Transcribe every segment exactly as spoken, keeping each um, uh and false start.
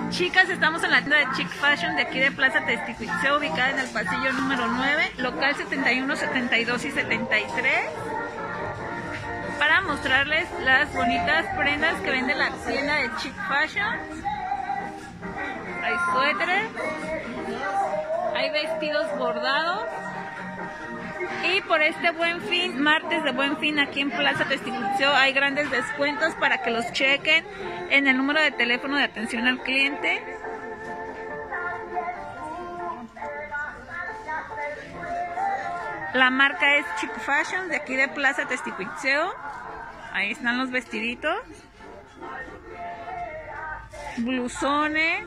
Chicas, estamos en la tienda de Chic Fashion de aquí de Plaza Testicuitzeo, ubicada en el pasillo número nueve, local setenta y uno, setenta y dos y setenta y tres, para mostrarles las bonitas prendas que vende la tienda de Chic Fashion. Hay suéteres, hay vestidos bordados, y por este Buen Fin, martes de Buen Fin, aquí en Plaza Testicuitzeo, hay grandes descuentos para que los chequen en el número de teléfono de atención al cliente. La marca es Chic Fashion de aquí de Plaza Testicuitzeo. Ahí están los vestiditos, blusones,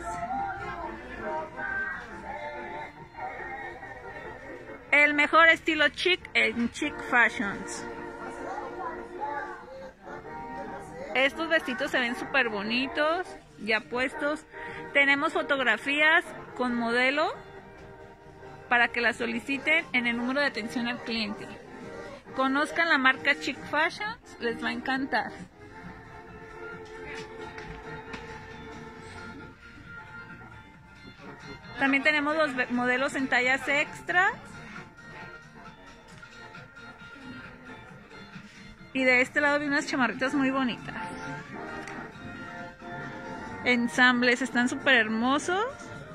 el mejor estilo chic en Chic Fashions. Estos vestidos se ven súper bonitos, ya puestos. Tenemos fotografías con modelo para que las soliciten en el número de atención al cliente. Conozcan la marca Chic Fashions, les va a encantar. También tenemos los modelos en tallas extras. Y de este lado vi unas chamarritas muy bonitas. Ensambles, están súper hermosos.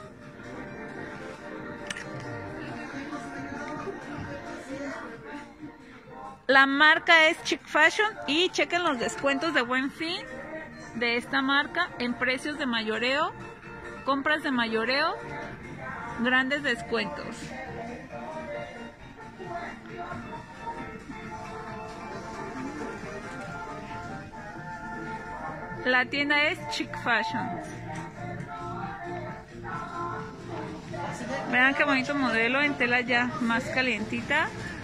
La marca es Chic Fashion y chequen los descuentos de Buen Fin de esta marca en precios de mayoreo, compras de mayoreo, grandes descuentos. La tienda es Chic Fashion. Vean qué bonito modelo en tela ya más calientita.